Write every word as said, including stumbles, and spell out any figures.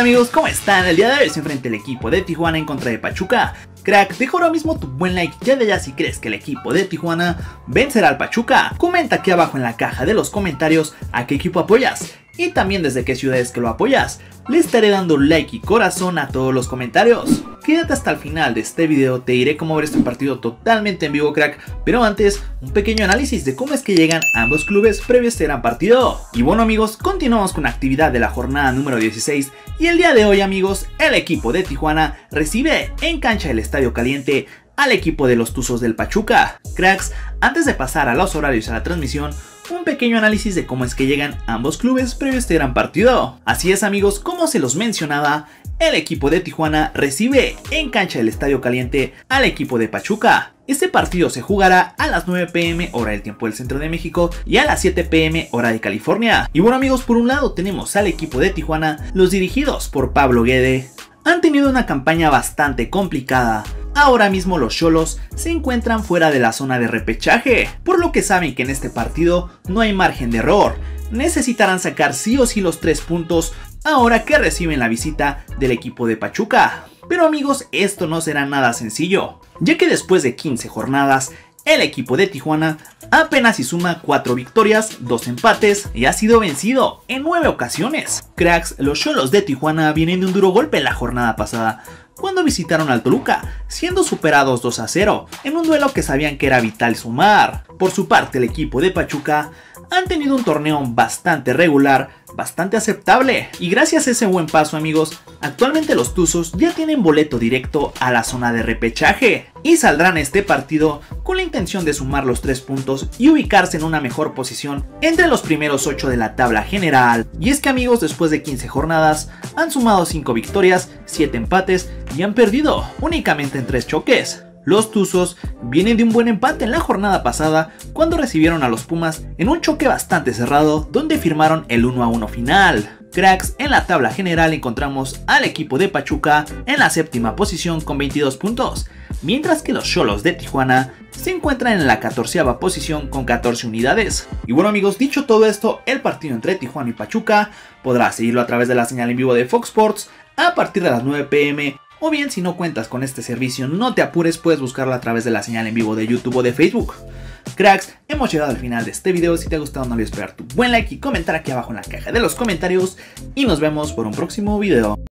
Amigos, ¿cómo están? El día de hoy se enfrenta el equipo de Tijuana en contra de Pachuca. Crack, deja ahora mismo tu buen like ya de allá si crees que el equipo de Tijuana vencerá al Pachuca. Comenta aquí abajo en la caja de los comentarios a qué equipo apoyas y también desde qué ciudades que lo apoyas. Le estaré dando like y corazón a todos los comentarios. Quédate hasta el final de este video, te diré cómo ver este partido totalmente en vivo, crack. Pero antes, un pequeño análisis de cómo es que llegan ambos clubes previo a este gran partido. Y bueno amigos, continuamos con la actividad de la jornada número dieciséis. Y el día de hoy amigos, el equipo de Tijuana recibe en cancha del Estadio Caliente al equipo de los Tuzos del Pachuca. Cracks, antes de pasar a los horarios a la transmisión, un pequeño análisis de cómo es que llegan ambos clubes previo a este gran partido. Así es amigos, como se los mencionaba, el equipo de Tijuana recibe en cancha del Estadio Caliente al equipo de Pachuca. Este partido se jugará a las nueve pe eme hora del tiempo del centro de México y a las siete pe eme hora de California. Y bueno amigos, por un lado tenemos al equipo de Tijuana, los dirigidos por Pablo Guede. Han tenido una campaña bastante complicada. Ahora mismo los Xolos se encuentran fuera de la zona de repechaje, por lo que saben que en este partido no hay margen de error. Necesitarán sacar sí o sí los tres puntos ahora que reciben la visita del equipo de Pachuca. Pero amigos, esto no será nada sencillo, ya que después de quince jornadas, el equipo de Tijuana apenas si suma cuatro victorias, dos empates y ha sido vencido en nueve ocasiones. Cracks, los Xolos de Tijuana vienen de un duro golpe en la jornada pasada, cuando visitaron al Toluca, siendo superados dos a cero, en un duelo que sabían que era vital sumar. Por su parte, el equipo de Pachuca han tenido un torneo bastante regular, bastante aceptable, y gracias a ese buen paso amigos, actualmente los Tuzos ya tienen boleto directo a la zona de repechaje, y saldrán este partido con la intención de sumar los tres puntos y ubicarse en una mejor posición entre los primeros ocho de la tabla general. Y es que amigos, después de quince jornadas, han sumado cinco victorias, siete empates y han perdido únicamente en tres choques. Los Tuzos vienen de un buen empate en la jornada pasada cuando recibieron a los Pumas en un choque bastante cerrado donde firmaron el uno a uno final. Cracks, en la tabla general encontramos al equipo de Pachuca en la séptima posición con veintidós puntos, mientras que los Xolos de Tijuana se encuentran en la catorceava posición con catorce unidades. Y bueno amigos, dicho todo esto, el partido entre Tijuana y Pachuca podrás seguirlo a través de la señal en vivo de Fox Sports a partir de las nueve pe eme. O bien, si no cuentas con este servicio, no te apures, puedes buscarlo a través de la señal en vivo de YouTube o de Facebook. Cracks, hemos llegado al final de este video. Si te ha gustado, no olvides pegar tu buen like y comentar aquí abajo en la caja de los comentarios. Y nos vemos por un próximo video.